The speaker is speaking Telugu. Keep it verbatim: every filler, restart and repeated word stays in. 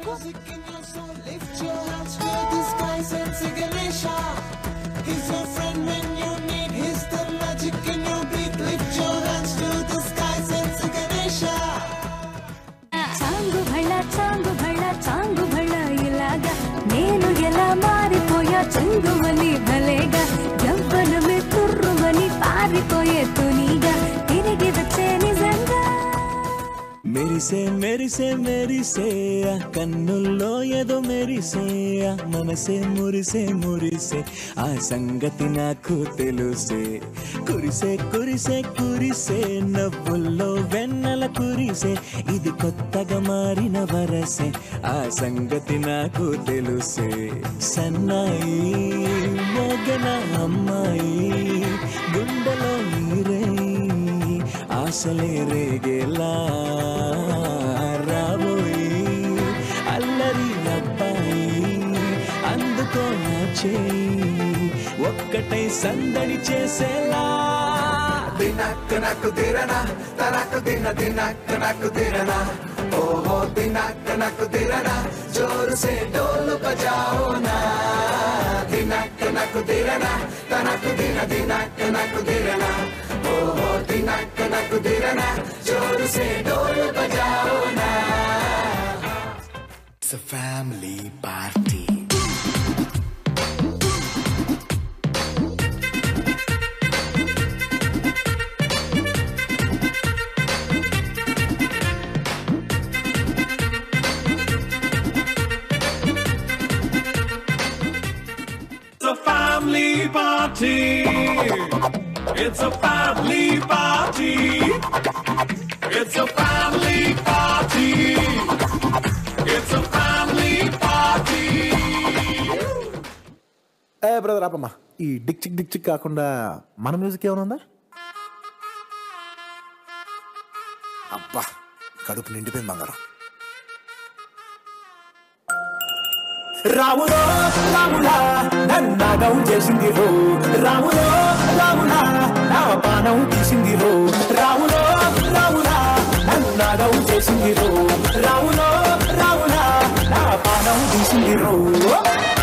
చాంగు భళ్ళ చాంగు భళ్ళ చాంగు భళ్ళ ఇలాగా నేను ఎలా మారిపోయా చెంగుమని భలేగా యవ్వనమే తుర్రుమని పారిపోయే తునిగా తిరిగి వచ్చే నిజంగా మెరిసే మెరిసే మెరిసే ఆ కన్నుల్లో ఏదో మెరిసే ఆ మనసే మురిసే మురిసే ఆ సంగతి నాకు తెలుసే కురిసే కురిసే కురిసే నవ్వుల్లో వెన్నెల కురిసే ఇది కొత్తగా మారిన వరసే ఆ సంగతి నాకు తెలుసే సన్నాయి మోగన అమ్మాయి గుండెలో నీరే ఆశలే రేగేలా రాబోయి అల్లరి అబ్బాయి అందుకో నా చేయి ఒక్కటై సందడి చేసేలా దినక్ నక్ దిరనా తనక్ దిన దినక్ నక్ దిరనా ఓహో దినక్ నక్ దిరనా జోరు సే ढोल बजाओ ना దినక్ నక్ దిరనా తనక్ దిన దినక్ నక్ దిరనా ఓహో దినక్ నక్ దిరనా జోరు సే ढोल बजाओ ना It's a family party. Party. It's a family party. It's a family party. It's a family party. ఏ బ్రదర్ ఆపమ్మా ఈ డిక్ చిక్ డిక్ చిక్ కాకుండా మన మ్యూజిక్ ఏమైనా ఉందా? అబ్బా కడుపు నిండిపోయింది బంగారం. రాములో రాములా నన్నాగం చేసింది రో రాములో రాములా నా పానం తీసింది రో రాములో రాములా నన్నాగం చేసింది రో రాములో రాములా నా పానం తీసింది రో